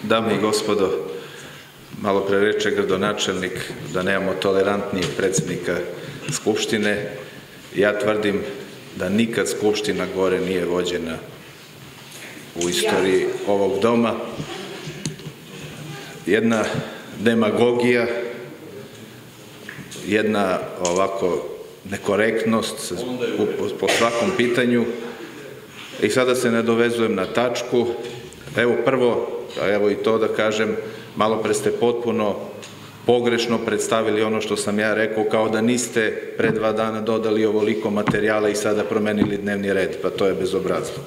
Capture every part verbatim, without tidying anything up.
Dame i gospodo, malo pre reče gradonačelnik da nemamo tolerantnijeg predsjednika Skupštine. Ja tvrdim da nikad Skupština gore nije vođena u istoriji ovog doma. Jedna demagogija, jedna ovako nekorektnost po svakom pitanju. I sada se nadovezujem na tačku. Evo prvo, a evo i to da kažem, malo pre ste potpuno pogrešno predstavili ono što sam ja rekao, kao da niste pre dva dana dodali ovoliko materijala i sada promenili dnevni red, pa to je bezobrazluk.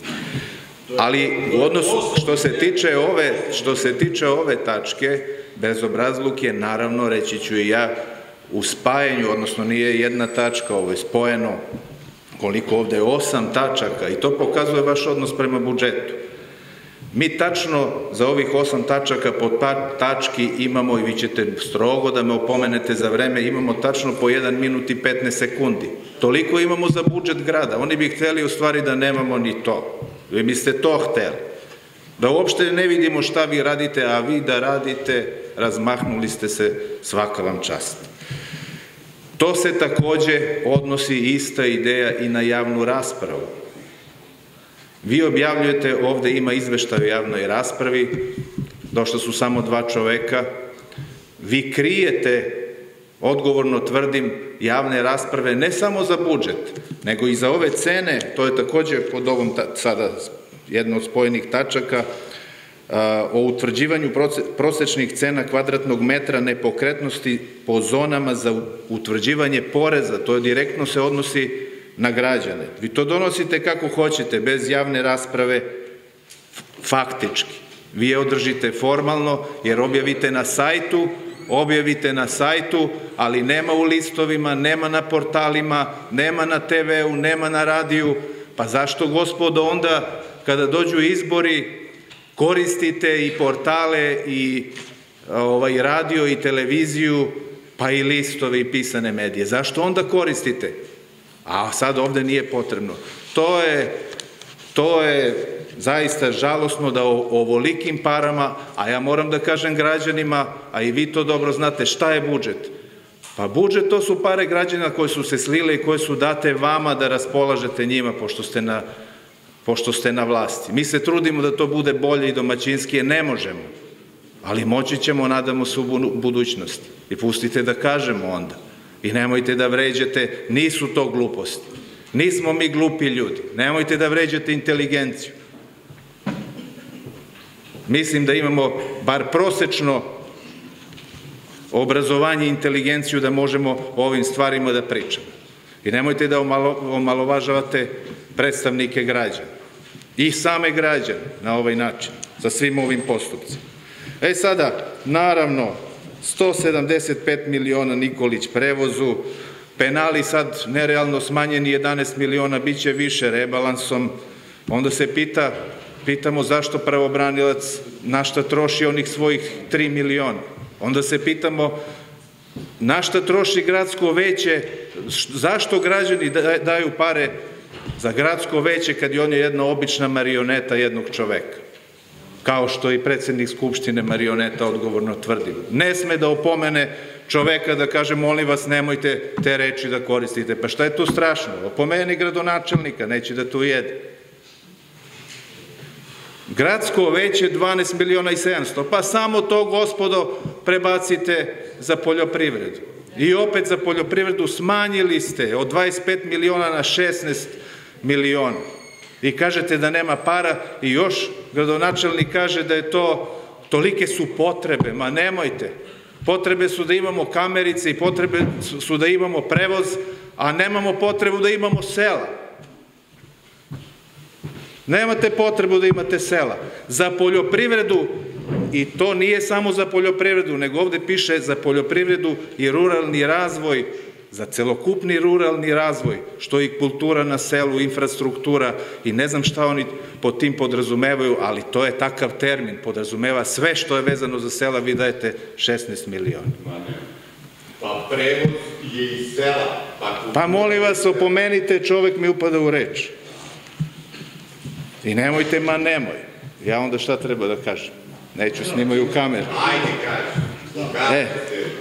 Ali u odnosu, što se tiče ove, što se tiče ove tačke, bezobrazluk je, naravno, reći ću i ja, u spajanju, odnosno nije jedna tačka, ovo je spojeno, koliko ovde je osam tačaka i to pokazuje vaš odnos prema budžetu. Mi tačno za ovih osam tačaka po tački imamo, i vi ćete strogo da me opomenete za vreme, imamo tačno po jedan minut i petnaest sekundi. Toliko imamo za budžet grada. Oni bi hteli u stvari da nemamo ni to. Vi biste to hteli. Da uopšte ne vidimo šta vi radite, a vi da radite, razmahnuli ste se, svaka vam čast. To se takođe odnosi ista ideja i na javnu raspravu. Vi objavljujete, ovde ima izveštaj o javnoj raspravi, došla su samo dva čoveka, vi krijete, odgovorno tvrdim, javne rasprave ne samo za budžet, nego i za ove cene, to je takođe pod ovom sada jedna od spojenih tačaka, o utvrđivanju prosečnih cena kvadratnog metra nepokretnosti po zonama za utvrđivanje poreza, to direktno se odnosi na građane. Vi to donosite kako hoćete, bez javne rasprave, faktički. Vi je održite formalno, jer objavite na sajtu, objavite na sajtu, ali nema u listovima, nema na portalima, nema na te ve u, nema na radiju. Pa zašto, gospodo, onda, kada dođu izbori, koristite i portale, i radio, i televiziju, pa i listove, i pisane medije? Zašto onda koristite? A sad ovde nije potrebno. To je, to je zaista žalosno da o ovolikim parama, a ja moram da kažem građanima, a i vi to dobro znate, šta je budžet? Pa budžet, to su pare građana koje su se slile i koje su date vama da raspolažete njima, pošto ste na, pošto ste na vlasti. Mi se trudimo da to bude bolje i domaćinskije, ne možemo, ali moći ćemo, nadamo se, u budućnosti. I pustite da kažemo onda. I nemojte da vređate, nisu to gluposti. Nismo mi glupi ljudi. Nemojte da vređate inteligenciju. Mislim da imamo bar prosečno obrazovanje i inteligenciju da možemo o ovim stvarima da pričamo. I nemojte da omalovažavate predstavnike građana. I same građane na ovaj način, sa svim ovim postupcima. E sada, naravno, sto sedamdeset pet miliona Nikolić prevozu, penali sad nerealno smanjeni jedanaest miliona, bit će više rebalansom. Onda se pita, pitamo zašto pravobranilac na šta troši onih svojih tri miliona. Onda se pitamo na šta troši gradsko veće, zašto građani daju pare za gradsko veće kad je on jedna obična marioneta jednog čoveka. Kao što i predsjednik Skupštine marioneta, odgovorno tvrdim. Ne sme da opomene čoveka da kaže, molim vas, nemojte te reči da koristite. Pa šta je tu strašno? Opomeni gradonačelnika, neće da tu jede. Gradsko veće dvanaest miliona i sedamsto, pa samo to, gospodo, prebacite za poljoprivredu. I opet za poljoprivredu smanjili ste od dvadeset pet miliona na šesnaest miliona. I kažete da nema para i još gradonačelnik kaže da je to, tolike su potrebe. Ma nemojte. Potrebe su da imamo kamerice i potrebe su da imamo prevoz, a nemamo potrebu da imamo sela. Nemate potrebu da imate sela. Za poljoprivredu, i to nije samo za poljoprivredu, nego ovde piše za poljoprivredu i ruralni razvoj, za celokupni ruralni razvoj, što i kultura na selu, infrastruktura i ne znam šta oni pod tim podrazumevaju, ali to je takav termin, podrazumeva sve što je vezano za sela, vi dajete šesnaest miliona. Pa prevoz je iz sela. Pa molim vas, opomenite, čovek mi upada u reč. I nemojte, ma nemoj. Ja onda šta treba da kažem? Neću, snimaju kameru. Ajde, kaži. E,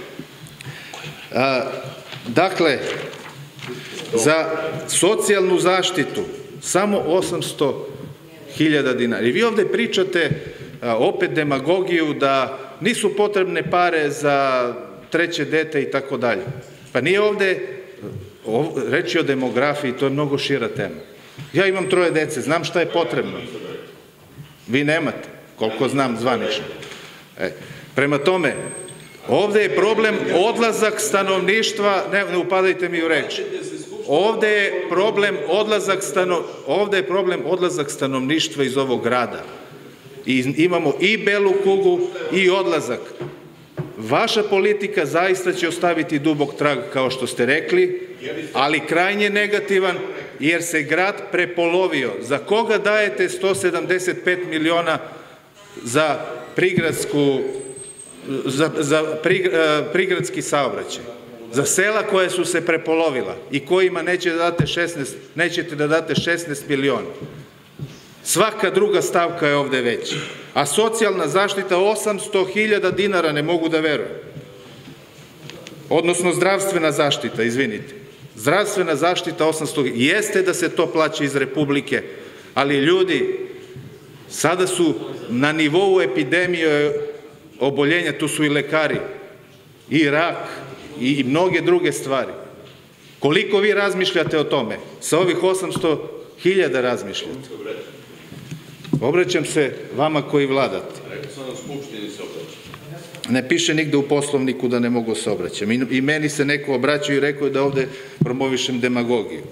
a, dakle, za socijalnu zaštitu samo osamsto hiljada dinara. I vi ovde pričate a, opet demagogiju da nisu potrebne pare za treće dete i tako dalje. Pa nije ovde reći o demografiji, to je mnogo šira tema. Ja imam troje dece, znam šta je potrebno. Vi nemate, koliko znam zvanično. E, prema tome, ovde je problem odlazak stanovništva, ne, ne upadajte mi u reč. Ovde je problem odlazak stano, ovde je problem odlazak stanovništva iz ovog grada. I imamo i belu kugu i odlazak. Vaša politika zaista će ostaviti dubok trag, kao što ste rekli, ali krajnje negativan, jer se grad prepolovio. Za koga dajete sto sedamdeset pet miliona za prigradsku, za, za prigradski saobraćaj? Za sela koje su se prepolovila i kojima neće da date šesnaest, nećete da date šesnaest miliona. Svaka druga stavka je ovde veća. A socijalna zaštita osamsto hiljada dinara, ne mogu da verujem. Odnosno zdravstvena zaštita, izvinite. Zdravstvena zaštita osamsto hiljada. Jeste da se to plaća iz Republike, ali ljudi, sada su na nivou epidemije oboljenja, tu su i lekari, i rak, i mnoge druge stvari. Koliko vi razmišljate o tome? Sa ovih osamsto hiljada razmišljate. Obraćam se vama koji vladate. Rekao sam na Skupštini se obraćam. Ne piše nigde u Poslovniku da ne mogu se obraćam. I meni se neko obraćao i rekao da ovde promovišem demagogiju.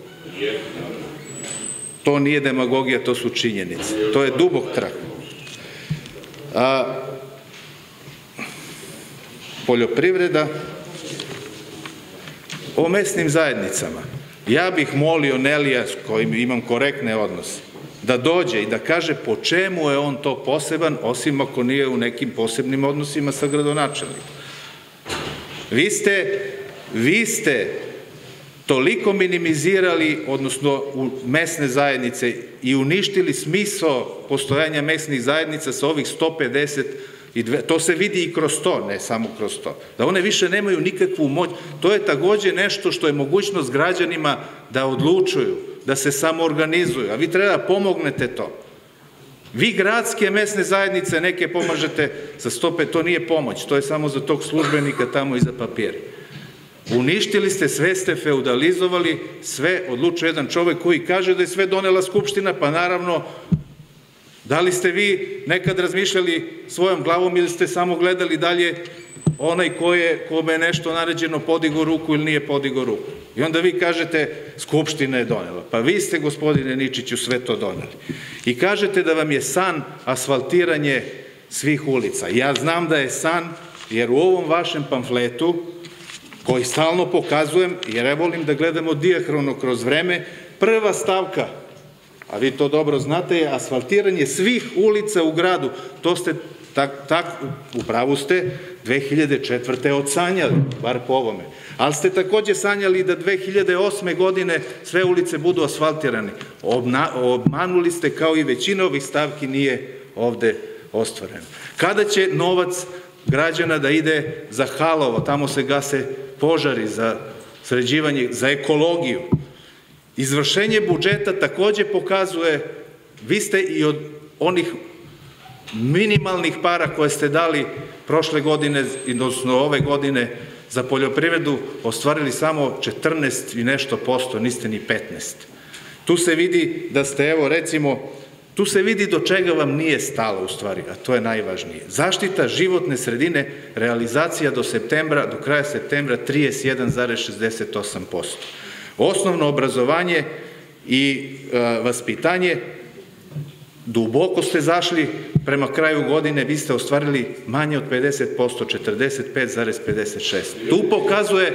To nije demagogija, to su činjenice. To je dubok trag. A, poljoprivreda, o mesnim zajednicama. Ja bih molio Nelija, s kojim imam korektne odnose, da dođe i da kaže po čemu je on to poseban, osim ako nije u nekim posebnim odnosima sa gradonačelnikom. Vi ste, vi ste toliko minimizirali, odnosno u mesne zajednice i uništili smisao postojanja mesnih zajednica sa ovih sto pedeset i dve, to se vidi i kroz to, ne samo kroz to, da one više nemaju nikakvu moć. To je takođe nešto što je mogućnost građanima da odlučuju, da se samoorganizuju, a vi treba da pomognete to. Vi gradske mesne zajednice neke pomažete sa stope, to nije pomoć, to je samo za tog službenika tamo iza papira. Uništili ste, sve ste feudalizovali, sve odlučuje jedan čovek koji kaže da je sve donela Skupština, pa naravno, da li ste vi nekad razmišljali svojom glavom ili ste samo gledali dalje onaj kome je nešto naređeno podigo ruku ili nije podigo ruku. I onda vi kažete Skupština je donela. Pa vi ste, gospodine Ničiću, sve to doneli. I kažete da vam je san asfaltiranje svih ulica. Ja znam da je san, jer u ovom vašem pamfletu, koji stalno pokazujem, jer ja volim da gledamo dijahrono kroz vreme, prva stavka, a vi to dobro znate, je asfaltiranje svih ulica u gradu. To ste, tak, u pravu ste, dve hiljade četvrte odsanjali, bar po ovome. Ali ste takođe sanjali da dve hiljade osme godine sve ulice budu asfaltirane. Obmanuli ste, kao i većina ovih stavki nije ovde ostvareno. Kada će novac građana da ide za Halovo, tamo se gase požari, za sređivanje, za ekologiju. Izvršenje budžeta takođe pokazuje, vi ste i od onih minimalnih para koje ste dali prošle godine, odnosno ove godine, za poljoprivredu, ostvarili samo četrnaest i nešto posto, niste ni petnaest. Tu se vidi da ste, evo recimo, tu se vidi do čega vam nije stalo u stvari, a to je najvažnije. Zaštita životne sredine, realizacija do septembra, do kraja septembra trideset jedan zarez šezdeset osam posto. Osnovno obrazovanje i vaspitanje, duboko ste zašli, prema kraju godine vi ste ostvarili manje od pedeset posto, četrdeset pet zarez pedeset šest. Tu pokazuje,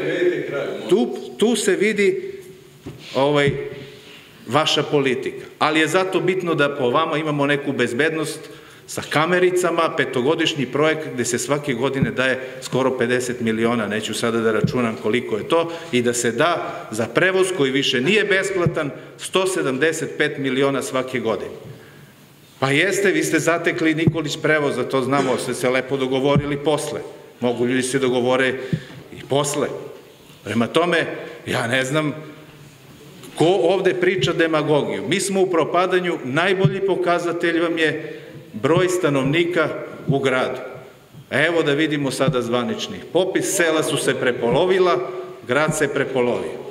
tu se vidi ovaj, vaša politika. Ali je zato bitno da po vama imamo neku bezbednost sa kamericama, petogodišnji projekat gde se svake godine daje skoro pedeset miliona, neću sada da računam koliko je to, i da se da za prevoz koji više nije besplatan sto sedamdeset pet miliona svake godine. Pa jeste, vi ste zatekli Nikolić prevoz, za to znamo, ste se lepo dogovorili posle. Mogu ljudi se dogovore i posle. Prema tome, ja ne znam ko ovde priča demagogiju. Mi smo u propadanju, najbolji pokazatelj vam je broj stanovnika u gradu. Evo da vidimo sada zvanični popis, sela su se prepolovila, grad se prepolovio.